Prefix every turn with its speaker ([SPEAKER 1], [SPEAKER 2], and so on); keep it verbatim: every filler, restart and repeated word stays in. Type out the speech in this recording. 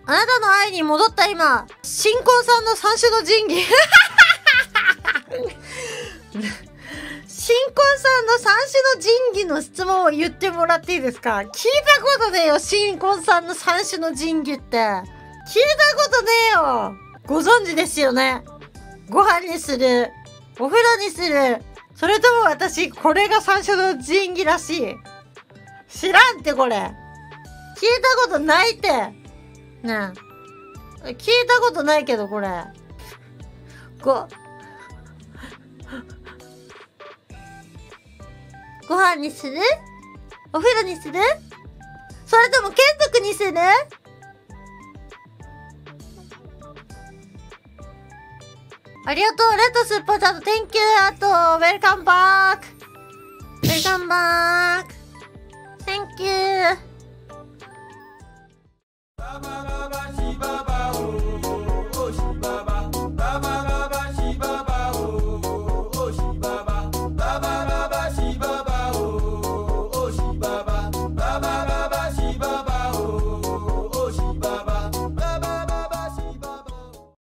[SPEAKER 1] あなたの愛に戻った今、新婚さんの三種の神器。新婚さんの三種の神器の質問を言ってもらっていいですか？聞いたことねえよ、新婚さんの三種の神器って。聞いたことねえよ。ご存知ですよね。ご飯にする。お風呂にする。それとも私、これが三種の神器らしい。知らんってこれ。聞いたことないって。ねえ。聞いたことないけどこれ。ご、ご飯にする？お風呂にする？それとも剣徳にする？ありがとう。レッドスーパーチャット、Thank you! あと、Welcome back! Welcome back! Thank you!